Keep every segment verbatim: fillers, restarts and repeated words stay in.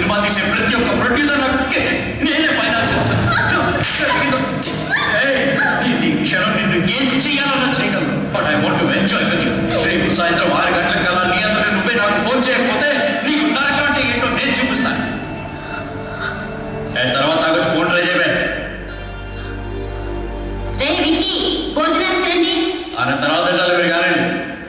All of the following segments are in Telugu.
సినిమా తీసే ప్రతి ఒక్క ప్రొడ్యూసర్ నేనే ఫైనాన్స్ చేస్తాను. క్షణం నిన్ను ఏం చేయాలన్నా చేయగలను. But I want to enjoy with you. రేపు సాయంత్రం ఆరు గంటల కల్లా నీ అంతా నువ్వే నాకు ఫోన్ చేయకపోతే నీకు నరకం అంటే ఏంటో నేను చూపిస్తాను. తర్వాత నాకు ఫోన్ ట్రై చేయవే. అన్న తర్వాత డెలివరీ కాలేదు.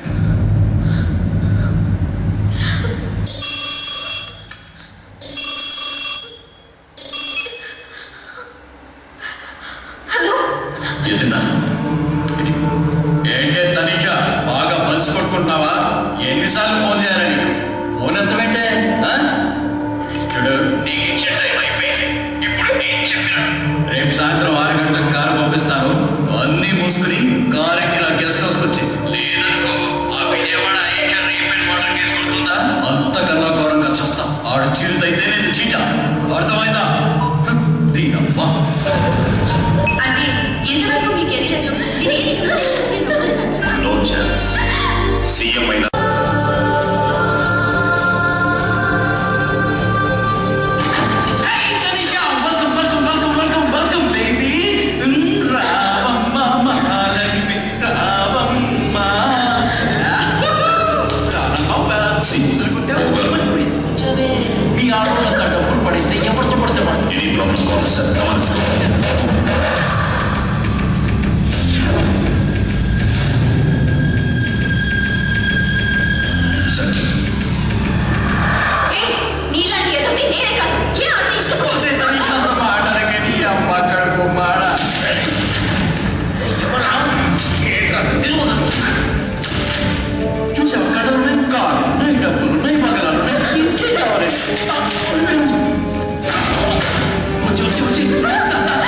ఏంటే తనిషా, బాగా పలుచు కొట్టుకుంటున్నావా? ఎన్నిసార్లు ఫోన్ చేయాలి నీకు? ఫోన్ ఎంత పెట్టే చూడు, నీకు ఇచ్చే టైం అయిపోయింది. ఇప్పుడు నేను చెప్పిన రేపు సాయంత్రం ఆరు గంటలకు కారు పంపిస్తాను. అన్నీ మూసుకుని కారు ఎక్కి నా గెస్ట్ హౌస్కి వచ్చి లేదనుకో ఆ విజయవాడ రీపెయిన్ వాటర్ కేసు గుర్తుందా? అంతకన్నా ఘోరంగా చూస్తా. ఆడు చీరుతైతే నేను చీట. అర్థమైందా? దీనమ్మా నో ఛాన్స్. సీఎం అయినా మీ ఆడవాళ్ళ డబ్బులు పడేస్తే ఎవరితో పడితే ఎనీ ప్రాబ్లం కావాలి సార్. గమనించుకోవాలి. చూసావు, కడలు కారు ఉన్నాయి, డబ్బులు ఉన్నాయి, మగలాలు ఉన్నాయి, ఇంకే కావాలి. వచ్చి వచ్చి వచ్చి